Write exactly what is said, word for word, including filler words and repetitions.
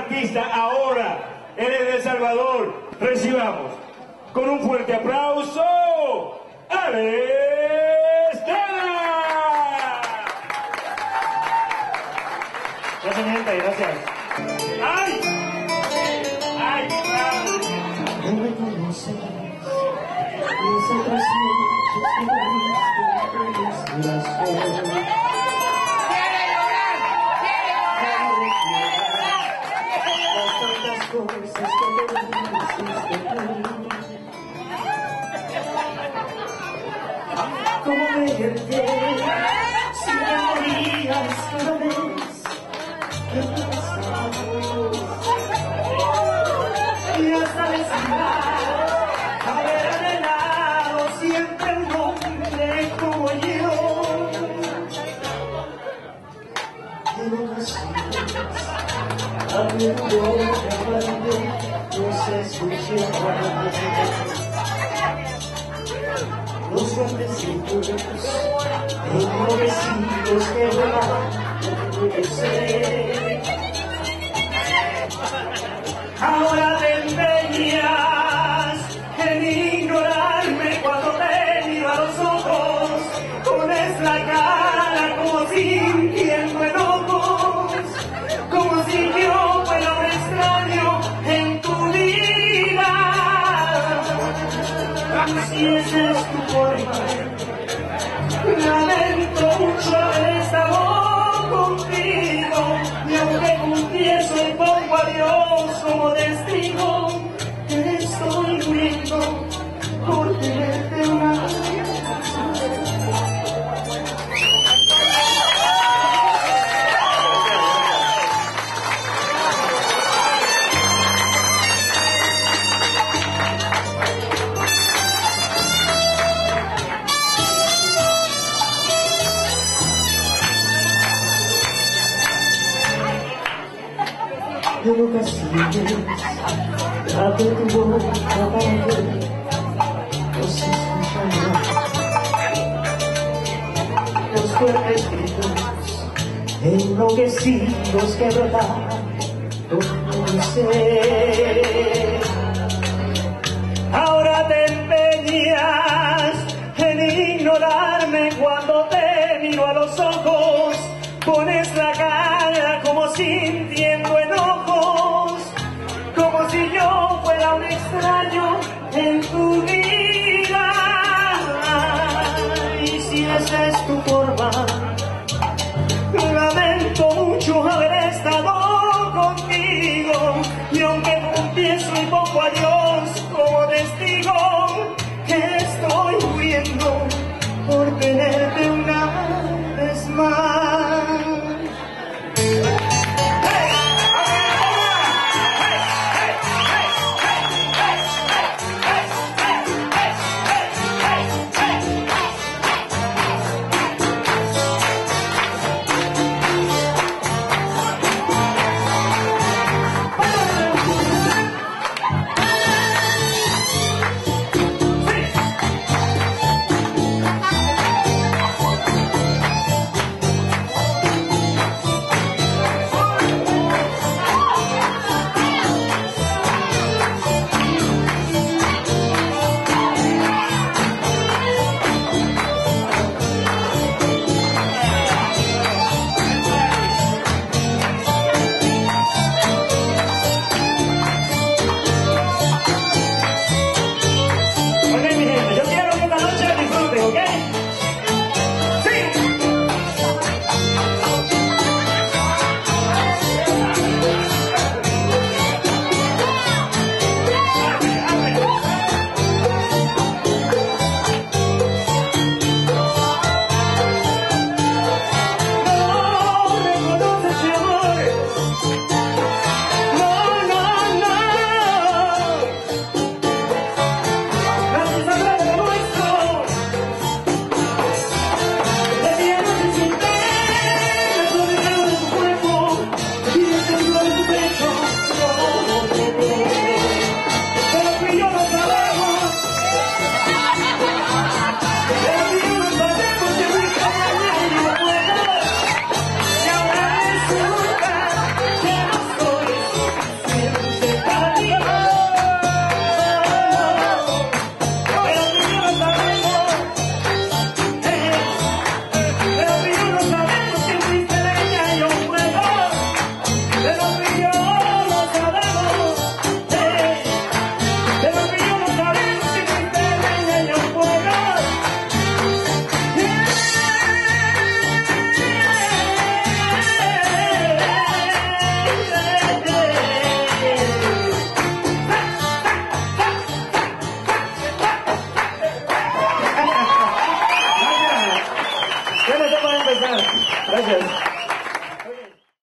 artista ahora en El Salvador. Recibamos con un fuerte aplauso a Estela. Gracias, gente, gracias. ¡Ay! ¡Ay, qué padre! No me conoces, mis otras noches que las cosas que me hiciste tú. ¿Cómo verte si me morías cada vez que te besamos? Ya sabes haber anhelado siempre un hombre como yo. Pero no sabes, habiendo grande, no se escuchaba los grandecitos, ennovecidos que volaban por el ser. Ahora te empeñas en ignorarme cuando te miro a los ojos, pones la cara como sintiendo enojos, como si yo fuera un extraño en tu vida. Si esa es tu forma, lamento mucho haber estado contigo, y aunque confieso y pongo a Dios como testigo, te estoy muriendo por tenerte una. En ocasiones abre tu boca para ver los escucharás, los fuertes gritos enloquecidos que brotan todo mi ser. Ahora te empeñas en ignorar